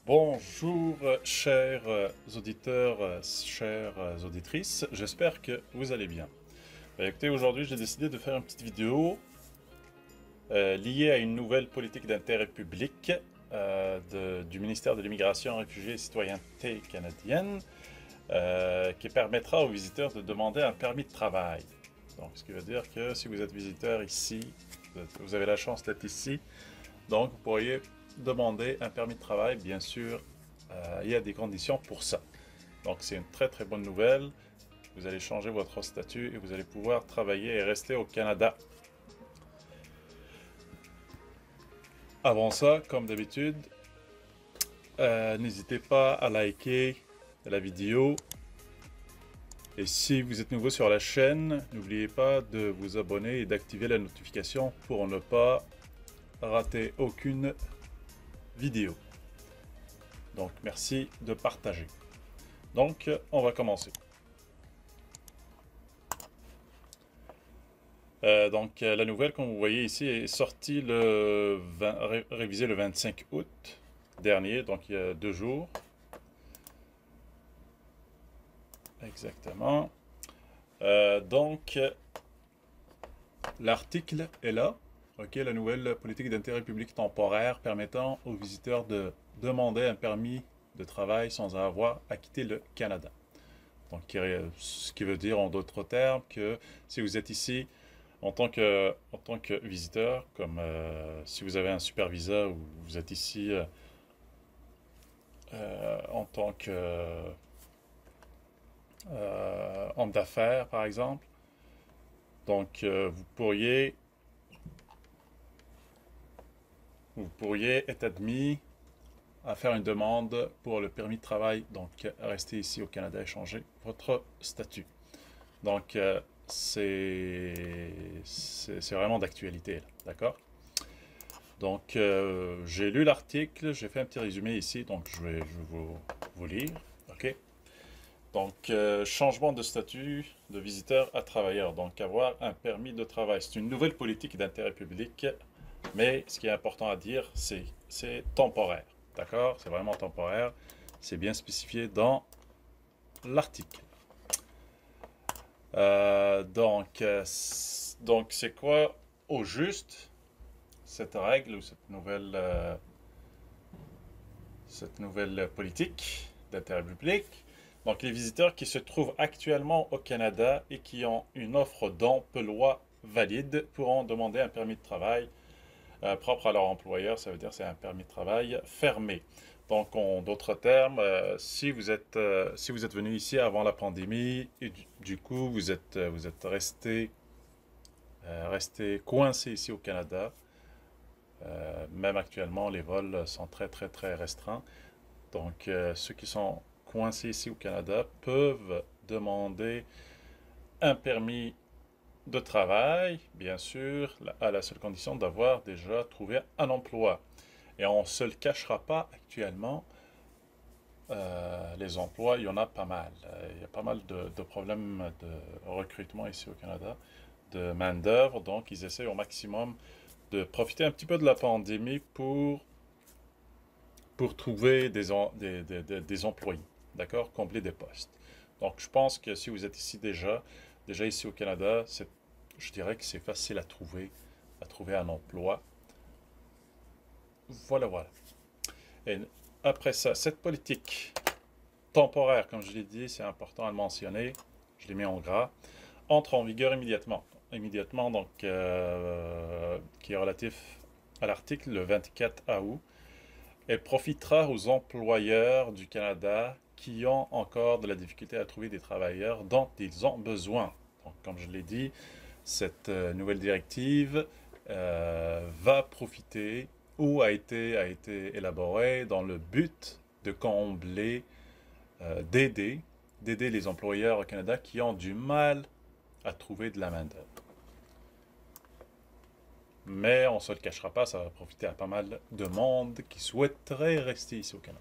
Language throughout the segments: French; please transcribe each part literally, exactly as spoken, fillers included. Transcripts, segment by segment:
Bonjour, chers auditeurs, chères auditrices, j'espère que vous allez bien. Bah, écoutez, aujourd'hui j'ai décidé de faire une petite vidéo euh, liée à une nouvelle politique d'intérêt public euh, de- du ministère de l'Immigration, Réfugiés et Citoyenneté canadienne euh, qui permettra aux visiteurs de demander un permis de travail. Donc, ce qui veut dire que si vous êtes visiteur ici, vous êtes- vous avez la chance d'être ici, donc vous pourriez demander un permis de travail, bien sûr, euh, il y a des conditions pour ça. Donc c'est une très très bonne nouvelle. Vous allez changer votre statut et vous allez pouvoir travailler et rester au Canada. Avant ça, comme d'habitude, euh, n'hésitez pas à liker la vidéo. Et si vous êtes nouveau sur la chaîne, n'oubliez pas de vous abonner et d'activer la notification pour ne pas rater aucune vidéo. Donc merci de partager. Donc on va commencer. Euh, donc euh, la nouvelle, comme vous voyez ici, est sortie le vingt, ré- révisée le vingt-cinq août dernier, donc il y a deux jours. Exactement. Euh, donc l'article est là. Ok, la nouvelle politique d'intérêt public temporaire permettant aux visiteurs de demander un permis de travail sans avoir à quitter le Canada. Donc, ce qui veut dire en d'autres termes que si vous êtes ici en tant que, en tant que visiteur, comme euh, si vous avez un super visa ou vous êtes ici euh, euh, en tant que euh, homme d'affaires, par exemple, donc euh, vous pourriez vous pourriez être admis à faire une demande pour le permis de travail, donc rester ici au Canada et changer votre statut. Donc euh, c'est c'est vraiment d'actualité, d'accord? Donc, euh, j'ai lu l'article, j'ai fait un petit résumé ici, donc je vais, je vais vous, vous lire. Ok. Donc, euh, changement de statut de visiteur à travailleur. Donc, avoir un permis de travail. C'est une nouvelle politique d'intérêt public, mais ce qui est important à dire, c'est c'est temporaire. D'accord? C'est vraiment temporaire. C'est bien spécifié dans l'article. Euh, donc, euh, donc c'est quoi au juste cette règle ou cette nouvelle euh, cette nouvelle politique d'intérêt public. Donc, les visiteurs qui se trouvent actuellement au Canada et qui ont une offre d'emploi valide pourront demander un permis de travail euh, propre à leur employeur. Ça veut dire que c'est un permis de travail fermé. Donc, en d'autres termes, euh, si vous êtes euh, si vous êtes venu ici avant la pandémie et du, du coup vous êtes euh, vous êtes resté euh, resté coincé ici au Canada, euh, même actuellement les vols sont très très très restreints. Donc, euh, ceux qui sont coincés ici au Canada peuvent demander un permis de travail, bien sûr, à la seule condition d'avoir déjà trouvé un emploi. Et on ne se le cachera pas actuellement, euh, les emplois, il y en a pas mal. Euh, il y a pas mal de, de problèmes de recrutement ici au Canada, de main-d'œuvre. Donc, ils essaient au maximum de profiter un petit peu de la pandémie pour pour trouver des, des, des, des employés, d'accord, combler des postes. Donc, je pense que si vous êtes ici déjà, déjà ici au Canada, je dirais que c'est facile à trouver, à trouver un emploi. Voilà, voilà. Et après ça, cette politique temporaire, comme je l'ai dit, c'est important à le mentionner, je l'ai mis en gras, entre en vigueur immédiatement. Immédiatement, donc, euh, qui est relatif à l'article le vingt-quatre août. Elle profitera aux employeurs du Canada qui ont encore de la difficulté à trouver des travailleurs dont ils ont besoin. Donc, comme je l'ai dit, cette euh, nouvelle directive euh, va profiter ou a été, a été élaborée dans le but de combler, euh, d'aider, d'aider les employeurs au Canada qui ont du mal à trouver de la main-d'œuvre. Mais on ne se le cachera pas, ça va profiter à pas mal de monde qui souhaiterait rester ici au Canada.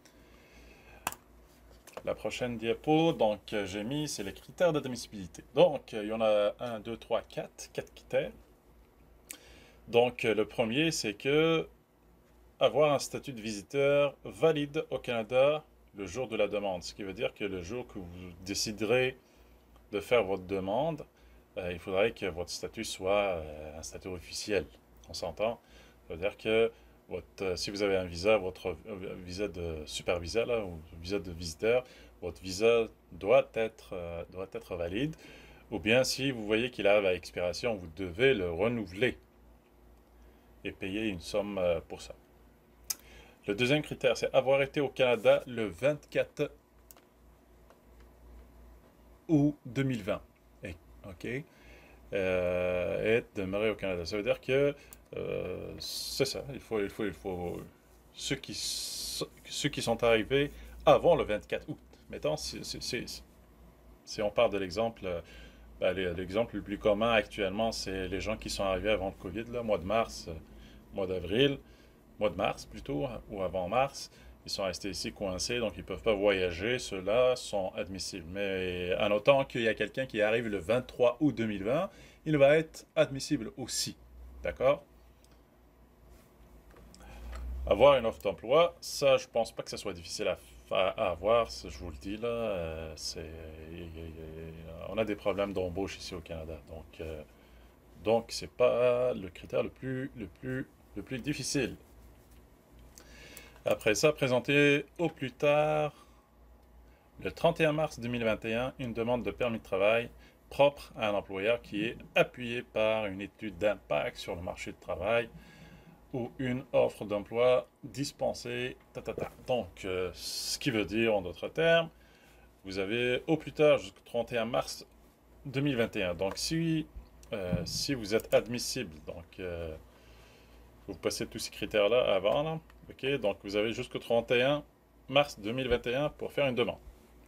La prochaine diapo, donc j'ai mis, c'est les critères d'admissibilité. Donc, il y en a un, deux, trois, quatre, quatre critères. Donc, le premier, c'est que avoir un statut de visiteur valide au Canada le jour de la demande. Ce qui veut dire que le jour que vous déciderez de faire votre demande, euh, il faudrait que votre statut soit euh, un statut officiel. On s'entend? Ça veut dire que votre, euh, si vous avez un visa, votre euh, visa de super visa là, ou visa de visiteur, votre visa doit être, euh, doit être valide. Ou bien si vous voyez qu'il arrive à expiration, vous devez le renouveler et payer une somme euh, pour ça. Le deuxième critère, c'est avoir été au Canada le vingt-quatre août deux mille vingt. Et, OK? Euh, et demeurer au Canada. Ça veut dire que euh, c'est ça. Il faut, il faut, il faut ceux qui, ceux qui sont arrivés avant le vingt-quatre août. Mettons, si, si, si, si on part de l'exemple, ben, l'exemple le plus commun actuellement, c'est les gens qui sont arrivés avant le COVID, là, mois de mars, mois d'avril. Mois de mars plutôt, ou avant mars, ils sont restés ici coincés, donc ils ne peuvent pas voyager, ceux-là sont admissibles. Mais en notant qu'il y a quelqu'un qui arrive le vingt-trois août deux mille vingt, il va être admissible aussi. D'accord? Avoir une offre d'emploi, ça, je pense pas que ça soit difficile à, à avoir, je vous le dis là. Euh, c'est, on a des problèmes d'embauche ici au Canada, donc euh, donc c'est pas le critère le plus le plus le plus difficile. Après ça, présenter au plus tard le trente et un mars deux mille vingt et un une demande de permis de travail propre à un employeur qui est appuyée par une étude d'impact sur le marché du travail ou une offre d'emploi dispensée. Ta, ta, ta. Donc, euh, ce qui veut dire, en d'autres termes, vous avez au plus tard jusqu'au trente et un mars deux mille vingt et un. Donc, si, euh, si vous êtes admissible, donc euh, vous passez tous ces critères-là avant, là. Ok, donc vous avez jusqu'au trente et un mars deux mille vingt et un pour faire une demande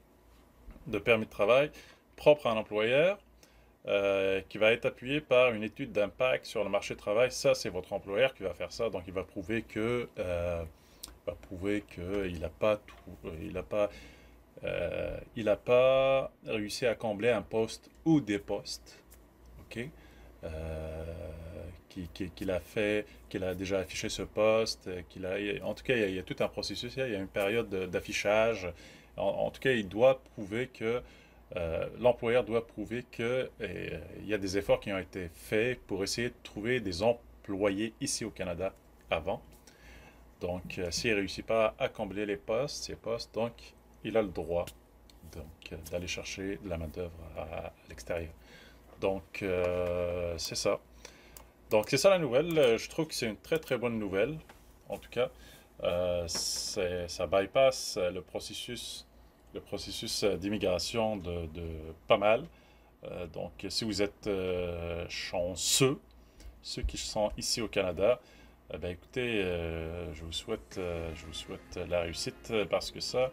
de permis de travail propre à un employeur euh, qui va être appuyé par une étude d'impact sur le marché du travail. Ça, c'est votre employeur qui va faire ça, donc il va prouver que euh, va prouver qu'il n'a pas tout, il n'a pas euh, il n'a pas réussi à combler un poste ou des postes, ok. Euh, qu'il a fait, qu'il a déjà affiché ce poste, qu'il a, en tout cas, il y, a, il y a tout un processus, il y a une période d'affichage. En, en, tout cas, il doit prouver que euh, l'employeur doit prouver que et, il y a des efforts qui ont été faits pour essayer de trouver des employés ici au Canada avant. Donc, euh, s'il ne réussit pas à combler les postes, ces postes, donc il a le droit donc d'aller chercher de la main-d'œuvre à, à l'extérieur. Donc, euh, c'est ça. Donc, c'est ça la nouvelle. Je trouve que c'est une très très bonne nouvelle. En tout cas, euh, ça bypass le processus, le processus d'immigration de, de pas mal. Euh, donc, si vous êtes euh, chanceux, ceux qui sont ici au Canada, eh bien, écoutez, euh, je vous souhaite, euh, je vous souhaite la réussite parce que ça,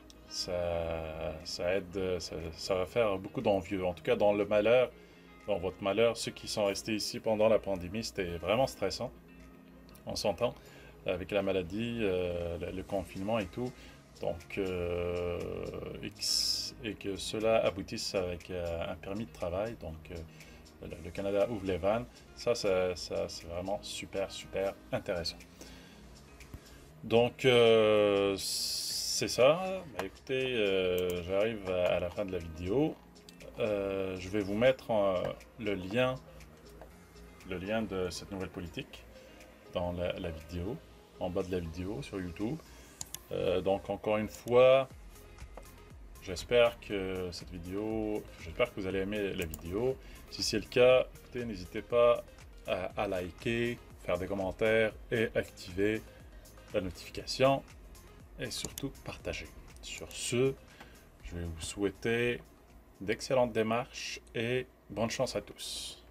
ça, ça aide, ça, ça va faire beaucoup d'envieux. En tout cas, dans le malheur. Dans votre malheur, ceux qui sont restés ici pendant la pandémie, c'était vraiment stressant. On s'entend avec la maladie, euh, le, le confinement et tout. Donc, euh, et, que, et, que, cela aboutisse avec euh, un permis de travail. Donc, euh, le, le Canada ouvre les vannes. Ça, ça, ça c'est vraiment super, super intéressant. Donc, euh, c'est ça. Bah, écoutez, euh, j'arrive à, à la fin de la vidéo. Euh, je vais vous mettre euh, le lien le lien de cette nouvelle politique dans la, la vidéo, en bas de la vidéo sur YouTube. Euh, donc encore une fois, j'espère que cette vidéo, j'espère que vous allez aimer la vidéo. Si c'est le cas, écoutez, n'hésitez pas à, à liker, faire des commentaires et activer la notification et surtout partager. Sur ce, je vais vous souhaiter d'excellentes démarches et bonne chance à tous.